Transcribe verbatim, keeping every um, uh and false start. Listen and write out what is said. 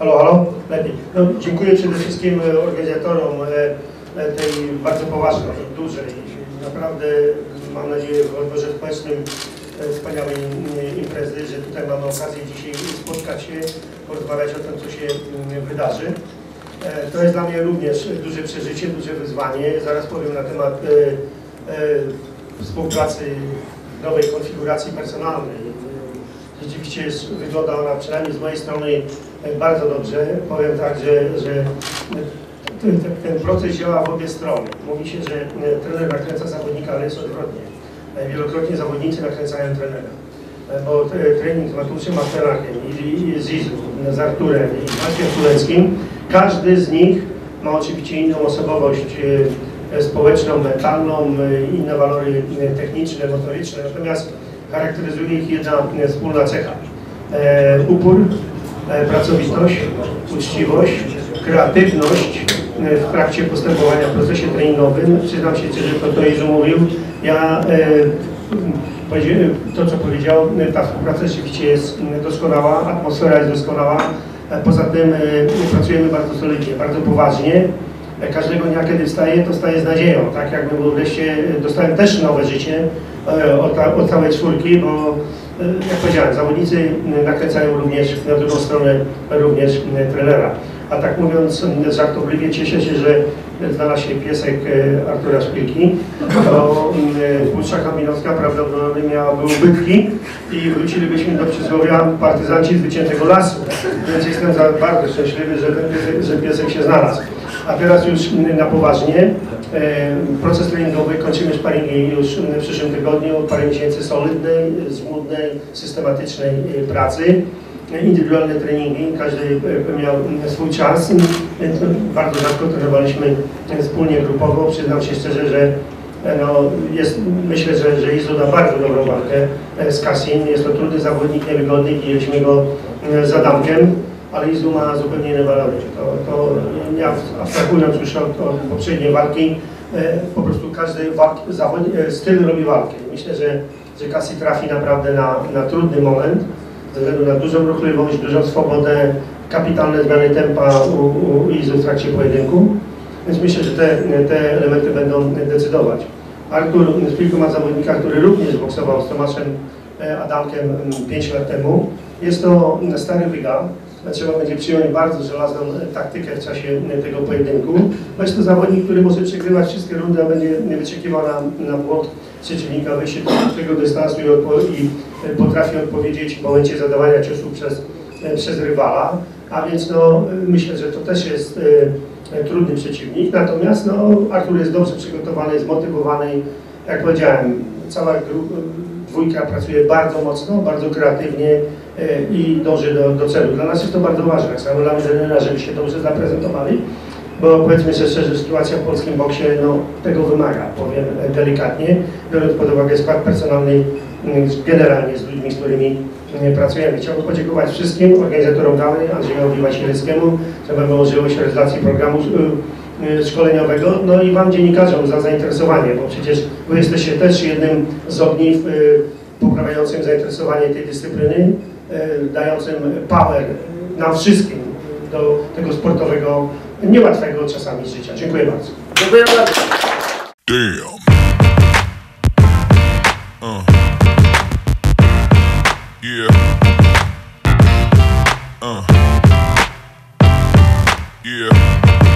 Halo, halo? Lepiej. No, dziękuję przede wszystkim organizatorom tej bardzo poważnej, dużej, naprawdę mam nadzieję w odbiorze społecznym wspaniałej imprezy, że tutaj mamy okazję dzisiaj spotkać się, porozmawiać o tym, co się wydarzy. To jest dla mnie również duże przeżycie, duże wyzwanie. Zaraz powiem na temat współpracy, nowej konfiguracji personalnej. Rzeczywiście jest, wygląda ona przynajmniej z mojej strony bardzo dobrze. Powiem tak, że, że ten, ten proces działa w obie strony. Mówi się, że trener nakręca zawodnika, ale jest odwrotnie. Wielokrotnie zawodnicy nakręcają trenera. Bo trening z Matuszem Masterachem i z Izu, z Arturem i z Maciem Tuleckim, każdy z nich ma oczywiście inną osobowość społeczną, mentalną, inne walory techniczne, motoryczne, natomiast charakteryzuje ich jedna wspólna cecha. E, upór, e, pracowitość, uczciwość, kreatywność w trakcie postępowania w procesie treningowym. Przyznam się szczerze, to to Jezu mówił. Ja e, to, co powiedział, ta współpraca rzeczywiście jest doskonała, atmosfera jest doskonała. Poza tym e, pracujemy bardzo solidnie, bardzo poważnie. Każdego dnia, kiedy wstaję, to wstaję z nadzieją. Tak jakbym wreszcie dostałem też nowe życie od, od całej czwórki, bo jak powiedziałem, zawodnicy nakręcają również na drugą stronę również trenera. A tak mówiąc żartobliwie, cieszę się, że znalazł się piesek Artura Szpilki. To Puszcza Kamieniowska prawdopodobnie miała był ubytki i wrócilibyśmy do przysłowia partyzanci z wyciętego lasu. Więc jestem za bardzo szczęśliwy, że, że piesek się znalazł. A teraz już na poważnie. Proces treningowy, kończymy sparingi już w przyszłym tygodniu. Parę miesięcy solidnej, złudnej, systematycznej pracy. Indywidualne treningi, każdy miał swój czas. Bardzo rzadko trenowaliśmy wspólnie, grupowo. Przyznam się szczerze, że no, jest, myślę, że, że Izu da bardzo dobrą walkę z Kassim. Jest to trudny zawodnik, niewygodny, widzieliśmy go z Adamkiem, ale Izu ma zupełnie inne walory. To, to ja abstrahując już od, od poprzedniej walki, po prostu każdy walk, zawod, styl robi walkę. Myślę, że, że Kassim trafi naprawdę na, na trudny moment, ze względu na dużą ruchliwość, dużą swobodę, kapitalne zmiany tempa u, u Izu w trakcie pojedynku. Więc myślę, że te, te elementy będą decydować. Artur Szpilko ma zawodnika, który również boksował z Tomaszem Adamkiem pięć lat temu. Jest to stary wyga. Trzeba będzie przyjąć bardzo żelazną taktykę w czasie tego pojedynku. Bo jest to zawodnik, który może przegrywać wszystkie rundy, a będzie wyczekiwał na, na błąd przeciwnika, wyjście do krótkiego dystansu i, i potrafi odpowiedzieć w momencie zadawania ciosów przez, przez rywala. A więc no, myślę, że to też jest e, trudny przeciwnik. Natomiast no, Artur jest dobrze przygotowany, zmotywowany. Jak powiedziałem, cała dwójka pracuje bardzo mocno, bardzo kreatywnie e, i dąży do, do celu. Dla nas jest to bardzo ważne, jak samo dla trenera, żeby się dobrze zaprezentowali. Bo powiedzmy sobie szczerze, sytuacja w polskim boksie no, tego wymaga, powiem delikatnie, biorąc pod uwagę skład personalny generalnie z ludźmi, z którymi pracujemy. Chciałbym podziękować wszystkim organizatorom gały, Andrzejowi Wasilewskiemu, że mamy możliwość realizacji programu szkoleniowego, no i Wam dziennikarzom za zainteresowanie, bo przecież Wy jesteście też jednym z ogniw poprawiającym zainteresowanie tej dyscypliny, dającym power nam wszystkim do tego sportowego, niełatwego czasami życia. Dziękuję bardzo. Dziękuję bardzo. Damn. Uh. Yeah. Uh. Yeah.